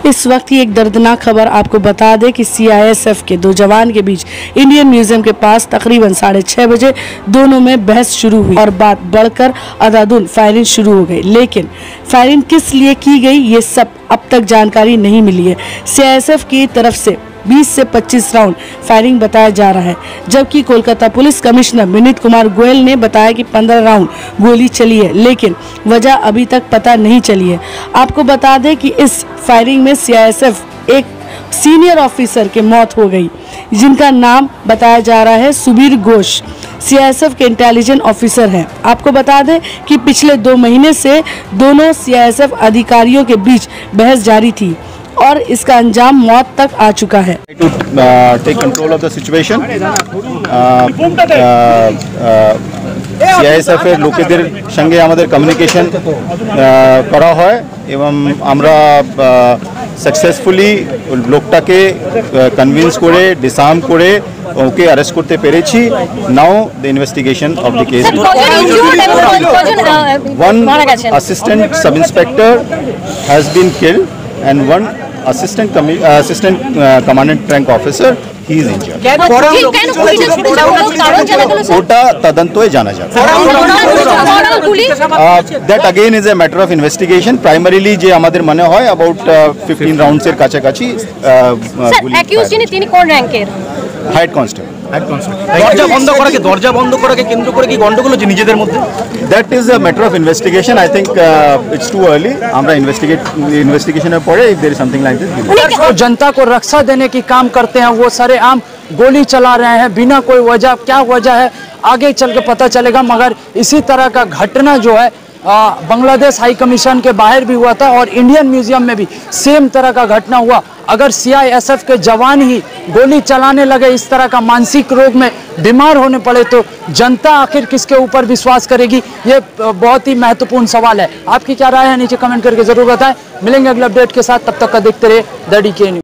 इस वक्त की एक दर्दनाक खबर आपको बता दें कि सीआईएसएफ के दो जवान के बीच इंडियन म्यूजियम के पास तकरीबन 6:30 बजे दोनों में बहस शुरू हुई और बात बढ़कर अंधाधुंध फायरिंग शुरू हो गई। लेकिन फायरिंग किस लिए की गई ये सब अब तक जानकारी नहीं मिली है। सीआईएसएफ की तरफ से 20 से 25 राउंड फायरिंग बताया जा रहा है, जबकि कोलकाता पुलिस कमिश्नर विनीत कुमार गोयल ने बताया कि 15 राउंड गोली चली है, लेकिन वजह अभी तक पता नहीं चली है। आपको बता दें कि इस फायरिंग में सीआईएसएफ एक सीनियर ऑफिसर की मौत हो गई, जिनका नाम बताया जा रहा है सुबीर घोष। सीआईएसएफ के इंटेलिजेंस ऑफिसर हैं। आपको बता दें कि पिछले 2 महीने से दोनों सीआईएसएफ अधिकारियों के बीच बहस जारी थी और इसका अंजाम मौत तक आ चुका है। Take control of the situation. CISF এর লোকেদের সঙ্গে আমাদের কমিউনিকেশন করা হয় এবং আমরা সাকসেসফুলি লোকটাকে কনভিন্স করে ডিসার্ম করে ওকে অ্যারেস্ট করতে পেরেছি। Now the investigation of the case. One assistant sub inspector has been killed and one assistant commandant rank officer he is injured. ওটা তদন্তই জানা যাবে। That again is a matter of investigation. Primarily যে আমাদের মনে হয় about 15 rounds এর কাছাকাছি গুলি। অ্যাকিউজ যিনি তিনি কোন র‍্যাঙ্কের? Head constable. দরজা বন্ধ করাকে কেন্দ্র করে কি গন্ডগোল হচ্ছে নিজেদের মধ্যে? That is a matter of investigation. I think it's too early. আমরা ইনভেস্টিগেশনের পরে if there is something like this. जनता को रक्षा देने की काम करते हैं, वो सरेआम गोली चला रहे हैं बिना कोई वजह। क्या वजह है आगे चल के पता चलेगा, मगर इसी तरह का घटना जो है बांग्लादेश हाई कमीशन के बाहर भी हुआ था और इंडियन म्यूजियम में भी सेम तरह का घटना हुआ। अगर सीआईएसएफ के जवान ही गोली चलाने लगे, इस तरह का मानसिक रोग में बीमार होने पड़े, तो जनता आखिर किसके ऊपर विश्वास करेगी? ये बहुत ही महत्वपूर्ण सवाल है। आपकी क्या राय है नीचे कमेंट करके जरूर बताएं। मिलेंगे अगले अपडेट के साथ, तब तक का देखते रहे द डीके न्यूज़।